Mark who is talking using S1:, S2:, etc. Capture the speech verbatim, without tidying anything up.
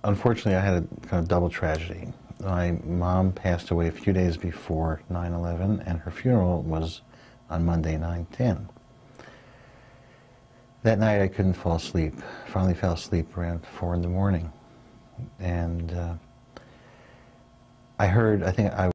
S1: unfortunately, I had a kind of double tragedy. My mom passed away a few days before nine eleven, and her funeral was on Monday, nine ten. That night, I couldn't fall asleep. Finally fell asleep around four in the morning. And uh, I heard, I think I